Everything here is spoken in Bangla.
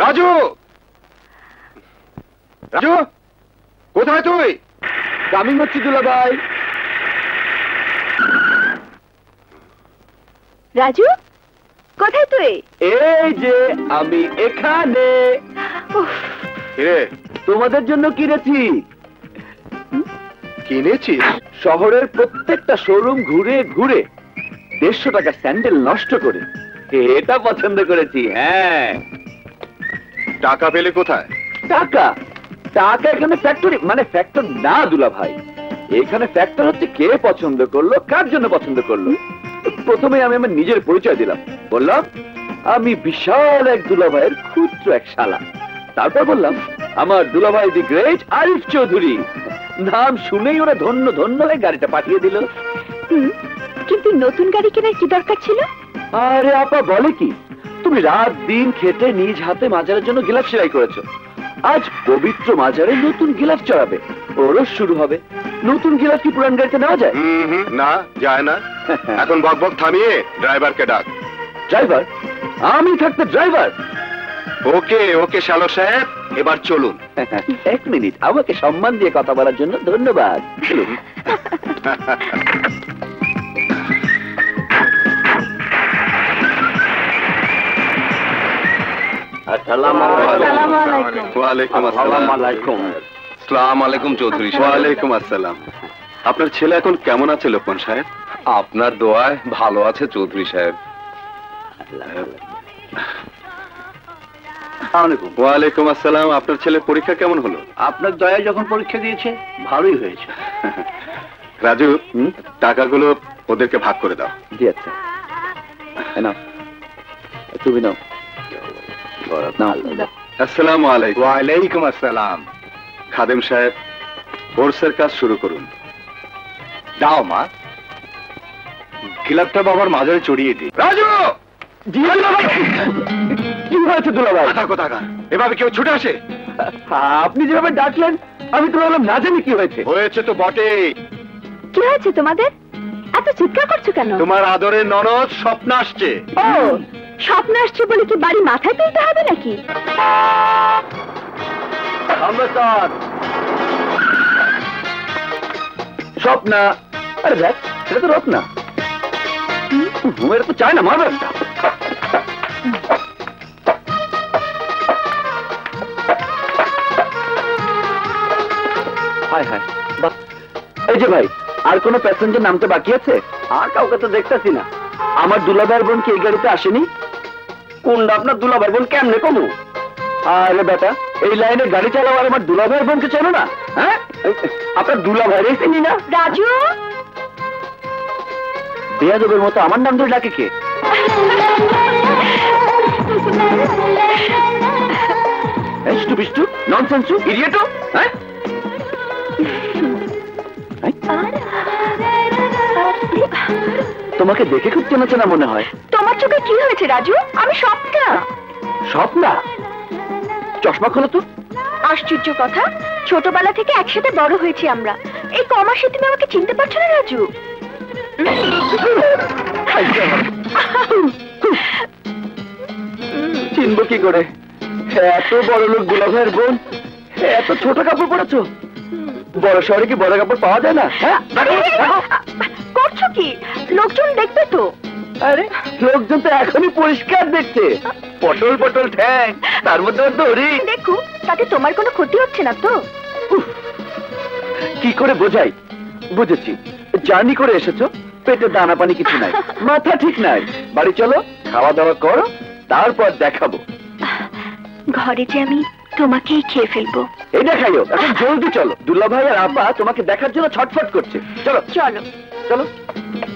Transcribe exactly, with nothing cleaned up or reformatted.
রাজু, রাজু, কোথায় তুই? কামিং হচ্ছি দুলাভাই। রাজু, কোথায় তুই? এই যে আমি এখানে। রে, তোমাদের জন্য কিনেছি। কিনেছিস? শহরের প্রত্যেকটা শোরুম ঘুরে ঘুরে দেড়শো টাকা স্যান্ডেল নষ্ট করে এটা পছন্দ করেছি। হ্যাঁ, টাকা পেলে কোথায়? টাকা টাকা এখানে ফ্যাক্টরি মানে ফ্যাক্টর না দুলা ভাই, এখানে ফ্যাক্টর হচ্ছে কে পছন্দ করলো, কার জন্য পছন্দ করলো। প্রথমে আমি আমার নিজের পরিচয় দিলাম, বললাম আমি বিশাল এক দুলা ভাইয়ের ক্ষুদ্র এক শালা। তারপর বললাম আমার দুলা ভাই দি গ্রেট আরিফ চৌধুরী। নাম শুনেই ওরা ধন্য ধন্য হয়ে গাড়িটা পাঠিয়ে দিল। কিন্তু নতুন গাড়ি কেনার কি দরকার ছিল? আরে আপা বলে কি, তুমি রাত দিন খেটে নিজ হাতে মাজারের জন্য গিলাফ সেলাই করেছো, আজ পবিত্র মাজারে নতুন গিলাফ চড়াবে, ওরস শুরু হবে। নতুন গিলাফ কি পুরান গাড়িতে নেওয়া যায়? না, যায় না। এখন বক বক থামিয়ে ড্রাইভারকে ডাক। ড্রাইভার? আমি থাকতে ড্রাইভার? ওকে ওকে শালক সাহেব, এবার চলুন। এক মিনিট, আমাকে সম্মান দিয়ে কথা বলার জন্য ধন্যবাদ। চলুন। আপনার ছেলে এখন কেমন আছে লোকমান সাহেব? আপনার দোয়ায় ভালো আছে চৌধুরী সাহেব। ওয়ালাইকুম আসসালাম। আপনার ছেলের পরীক্ষা কেমন হলো? আপনার দয়া যখন পরীক্ষা দিয়েছে ভালোই হয়েছে। রাজু, টাকাগুলো ওদেরকে ভাগ করে দাও। জি আচ্ছা, নাও তুমি নাও। আসসালামু আলাইকুম। ওয়ালাইকুম আসসালাম। খাদেম সাহেব, কোর্সের কাজ শুরু করুন। দাও মা, গিলাফটা বাবার মাজারে চড়িয়ে দিই। রাজু! কি হয়েছে দুলাভাই? কোথাকার এভাবে কেউ ছুটে আসে? আপনি যেভাবে ডাকলেন আমি তো বললাম না জানি কি হয়েছে। হয়েছে তো বটে। কি হয়েছে তোমাদের? এত চিৎকার করছো কেন? তোমার আদরের ননদ স্বপ্ন আসছে। ও, স্বপ্ন আসছে বলে কি বাড়ি মাথায় তুলতে হবে নাকি? স্বপ্না? আরে দেখ, সেটা তো রত্না। এটা তো চায় না, মারবে একটা। হায় হায়, বাহ। এই যে ভাই, আর কোনো প্যাসেঞ্জার নামতে বাকি আছে? আর কাউকে তো দেখতেছি না। আমার দুলাভাইয়ের বোন কি এই গাড়িতে আসেনি? কোনটা আপনার দুলাভাইয়ের বোন? কেমনে কমু? আরে বেটা, এই লাইনে গাড়ি চালাও আর আমার দুলাভাইয়ের বোনকে চেনো না? হ্যাঁ, আপনার দুলাভাইয়ের চিনি না? রাজু, বেয়াদবের মতো আমার নাম ধরে ডাকে কে? এষ্টু বিষ্টু, ননসেন্সু, ইডিয়েটো, হ্যাঁ? তোমাকে দেখে খুব চেনা চেনা মনে হয়। তোমার চোখে কি হয়েছে রাজু? আমি স্বপ্না। স্বপ্না? চশমা খোলো তো। আশ্চর্য কথা, ছোটবেলা থেকে একসাথে বড় হয়েছি আমরা। এই কমাসে তুমি আমাকে চিনতে পারছো না রাজু? চিনবো কি করে? এত বড় লোক দুলাভাইয়ের বোন, এত ছোট কাপড় পরেছো। বড় শহরে কি বড় কাপড় পাওয়া যায় না? করছো কি? লোকজন দেখবে তো। আরে লোকজন তো এখনই পরিষ্কার দেখছে। পটল পটল ঠ্যাং, তার মধ্যে দড়ি। দেখো, তাতে তোমার কোনো ক্ষতি হচ্ছে না তো? কি করে বোঝাই? বুঝেছি, জার্নি করে এসেছো, পেটে দানা পানি কিছু নাই, মাথা ঠিক নাই। বাড়ি চলো, খাওয়া দাওয়া করো, তারপর দেখাবো। ঘরে যে আমি তোমাকেই খেয়ে ফেলবো। এই দেখাইও, এখন জলদি চলো। দুলাভাই আর আপা তোমাকে দেখার জন্য ছটফট করছে। চলো চলো চলো।